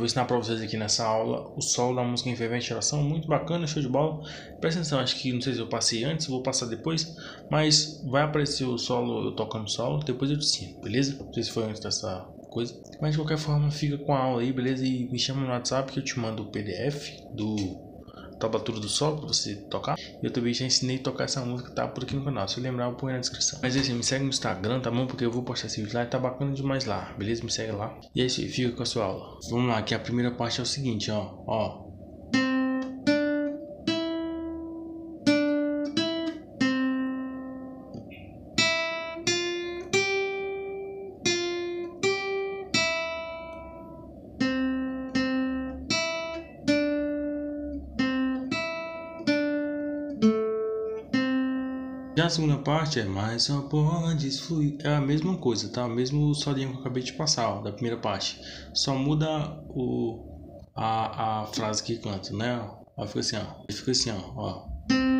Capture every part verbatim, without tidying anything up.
vou ensinar pra vocês aqui nessa aula o solo da música em fervente geração, muito bacana, show de bola. Presta atenção, acho que não sei se eu passei antes, vou passar depois, mas vai aparecer o solo, eu tocando solo, depois eu te ensino, beleza? Não sei se foi antes dessa coisa, mas de qualquer forma fica com a aula aí, beleza? E me chama no WhatsApp que eu te mando o P D F do tablatura do solo pra você tocar. Eu também já ensinei a tocar essa música, tá por aqui no canal, se eu lembrar eu ponho na descrição. Mas é assim, me segue no Instagram, tá bom? Porque eu vou postar esse vídeo lá e tá bacana demais lá, beleza? Me segue lá. E é isso aí, fica com a sua aula. Vamos lá, que a primeira parte é o seguinte, ó, ó. Já a segunda parte é mas só podes fluir. É a mesma coisa, tá? O mesmo solinho que eu acabei de passar, ó, da primeira parte. Só muda o, a, a frase que canta, né? Ó, fica assim, ó. Fica assim, ó, ó.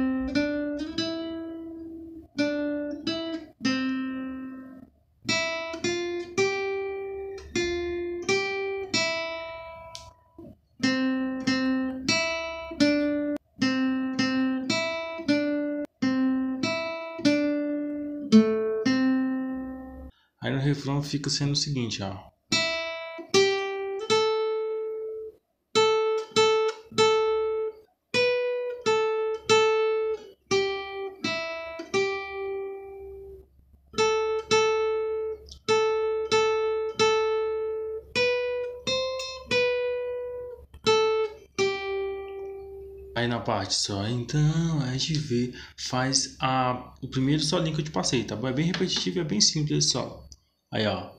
Aí no refrão fica sendo o seguinte, ó. Aí na parte só então é de ver, faz a, o primeiro solinho que eu te passei, tá bom? É bem repetitivo e é bem simples esse solo. Aí ó.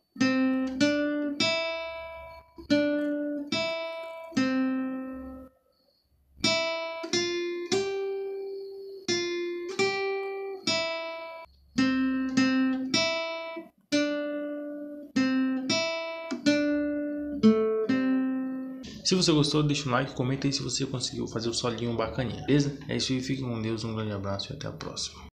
Se você gostou, deixa um like, comenta aí se você conseguiu fazer o solinho bacaninha, beleza? É isso aí, fique com Deus, um grande abraço e até a próxima.